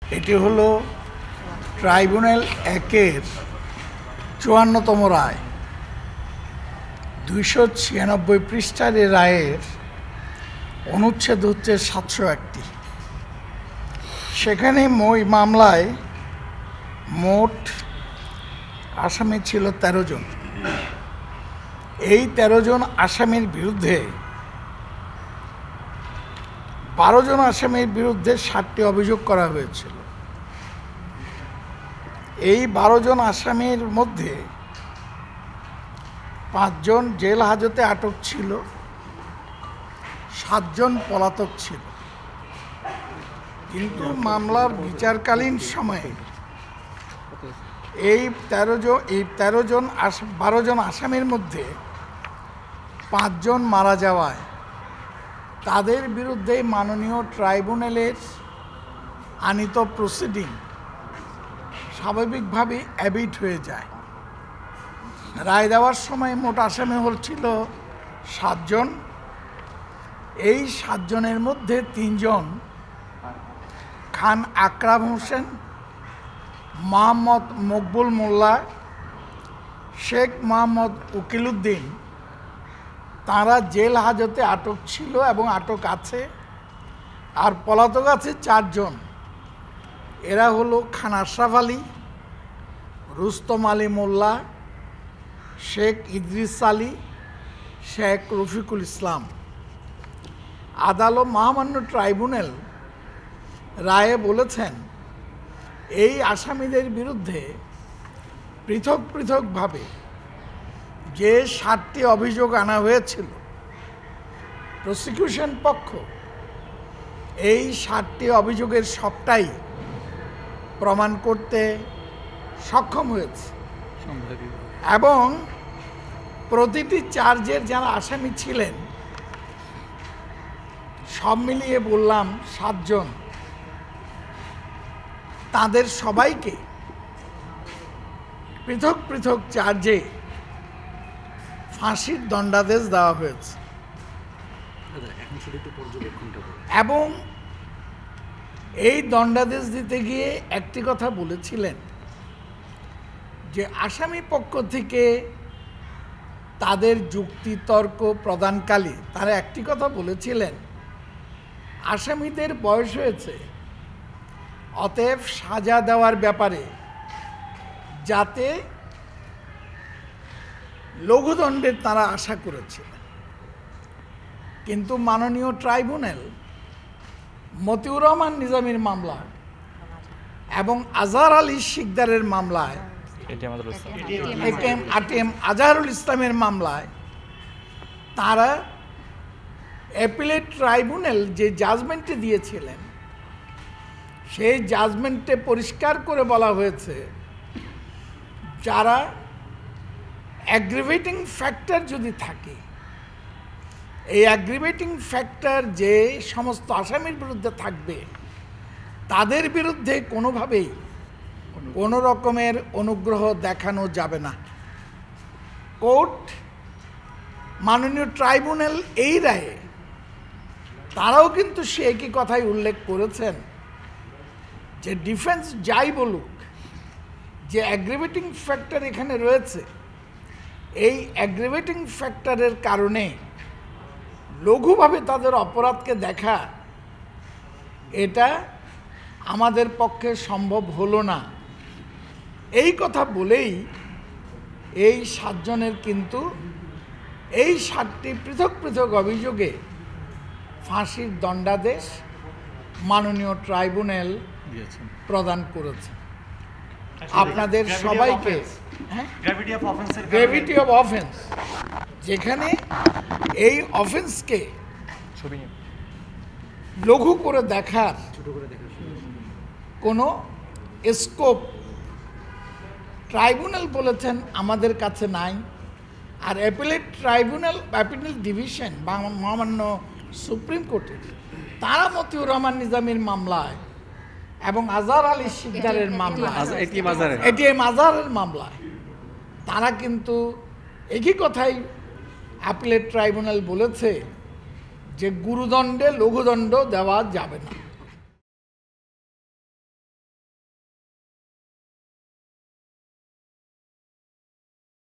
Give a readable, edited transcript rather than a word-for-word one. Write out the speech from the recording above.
এটি হলো ট্রাইব্যুনাল 1-এর 54তম রায়। 296 পৃষ্ঠার এই রায়ের অনুচ্ছেদ হচ্ছে 701টি। সেখানে মামলায় মোট আসামি ছিল 13 জন। এই 13 জন আসামির বিরুদ্ধে 12 জন আসামির বিরুদ্ধে 7টি অভিযোগ করা হয়েছিল। এই 12 জন আসামির মধ্যে 5 জন জেল হাজতে আটক ছিল, 7 জন পলাতক ছিল। কিন্তু মামলার বিচারকালীন সময়ে এই 12 জন আসামির মধ্যে 5 জন মারা যাওয়ায় তাদের বিরুদ্ধে মাননীয় ট্রাইব্যুনালের আনীত প্রসিডিং স্বাভাবিকভাবে অ্যাবিট হয়ে যায়। রায় দেওয়ার সময় মোট আসামি ছিল 7 জন। এই 7 জনের মধ্যে 3 জন খান আকরাম হোসেন, মোহাম্মদ মকবুল মোল্লা, শেখ মোহাম্মদ উকিলউদ্দিন, তারা জেল হাজতে আটক ছিল এবং আটক আছে। আর পলাতক আছে 4 জন। এরা হলো খান আশরাফ আলী, রুস্তম আলী মোল্লা, শেখ ইদ্রিস আলী, শেখ রফিকুল ইসলাম। আদালত মহামান্য ট্রাইব্যুনাল রায়ে বলেছেন এই আসামিদের বিরুদ্ধে পৃথক পৃথকভাবে যে 7টি অভিযোগ আনা হয়েছিল, প্রসিকিউশন পক্ষ এই 7টি অভিযোগের সবটাই প্রমাণ করতে সক্ষম হয়েছে এবং প্রতিটি চার্জের যারা আসামি ছিলেন সব মিলিয়ে বললাম 7 জন, তাদের সবাইকে পৃথক পৃথক চার্জে ফাঁসির দণ্ডাদেশ দেওয়া হয়েছে। এবং এই দণ্ডাদেশ দিতে গিয়ে একটি কথা বলেছিলেন যে আসামি পক্ষ থেকে তাদের যুক্তিতর্ক প্রদানকালে তারা একটি কথা বলেছিলেন, আসামিদের বয়স হয়েছে, অতএব সাজা দেওয়ার ব্যাপারে যাতে লঘুদণ্ডের তারা আশা করেছিলেন। কিন্তু মাননীয় ট্রাইব্যুনাল মতিউর রহমান নিজামীর মামলা এবং আজহার আলী শিকদারের মামলায়, ATM আজহারুল ইসলামের মামলায় তারা অ্যাপিলেট ট্রাইব্যুনাল যে জাজমেন্টে দিয়েছিলেন সেই জাজমেন্টে পরিষ্কার করে বলা হয়েছে যারা অ্যাগ্রিভেটিং ফ্যাক্টর যদি থাকে, এই অ্যাগ্রিভেটিং ফ্যাক্টর যে সমস্ত আসামির বিরুদ্ধে থাকবে তাদের বিরুদ্ধে কোনোভাবেই কোনো রকমের অনুগ্রহ দেখানো যাবে না। কোর্ট মাননীয় ট্রাইব্যুনাল এই রায়ে তারাও কিন্তু সে একই কথাই উল্লেখ করেছেন যে ডিফেন্স যাই বলুক, যে অ্যাগ্রিভেটিং ফ্যাক্টর এখানে রয়েছে, এই অ্যাগ্রিভেটিং ফ্যাক্টরের কারণে লঘুভাবে তাদের অপরাধকে দেখা এটা আমাদের পক্ষে সম্ভব হলো না। এই কথা বলেই এই 7 জনের কিন্তু এই 7টি পৃথক পৃথক অভিযোগে ফাঁসির দণ্ডাদেশ মাননীয় ট্রাইব্যুনাল প্রদান করেছে। আপনাদের সবাইকে গ্র্যাভিটি অফ অফেন্স, যেখানে এই অফেন্সকে লঘু করে দেখার কোনো স্কোপ ট্রাইব্যুনাল বলেছেন আমাদের কাছে নাই। আর অ্যাপিলেট ট্রাইব্যুনাল, অ্যাপিলেট ডিভিশন বা মহামান্য সুপ্রিম কোর্টের তারা মতিউর রহমান নিজামীর মামলায় এবং আজহার আলী শিকদারের মামলায়, ATM আজহারের মামলায় তারা কিন্তু একই কথাই অ্যাপিলেট ট্রাইব্যুনাল বলেছে যে গুরুদণ্ডে লঘুদণ্ড দেওয়া যাবে না।